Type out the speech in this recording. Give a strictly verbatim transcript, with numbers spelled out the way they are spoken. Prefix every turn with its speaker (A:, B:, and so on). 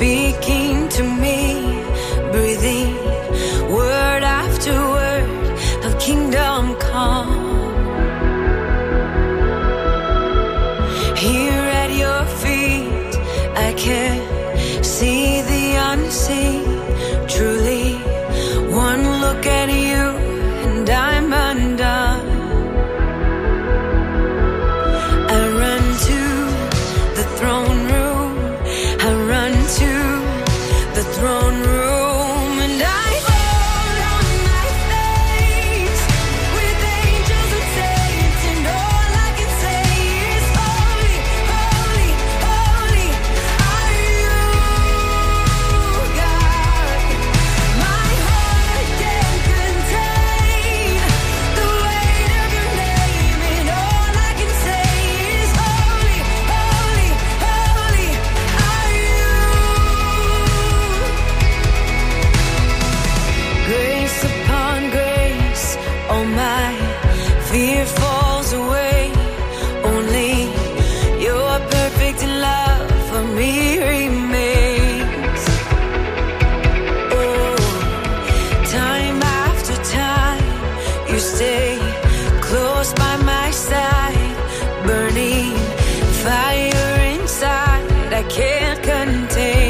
A: speaking to me, breathing word after word of kingdom come. Here at your feet, I can see the unseen. Truly, one look at you and I'm undone. I run to the throne room, I run to the throne room, and I fall on my face with angels and saints, and all I can say is holy, holy, holy are you, God. My heart can't contain the weight of your name, and all I can say is holy, holy, holy are you. Grace upon grace, all my fear falls away. Only your perfect love for me remains. Oh, time after time, you stay close by my side, burning fire inside I can't contain.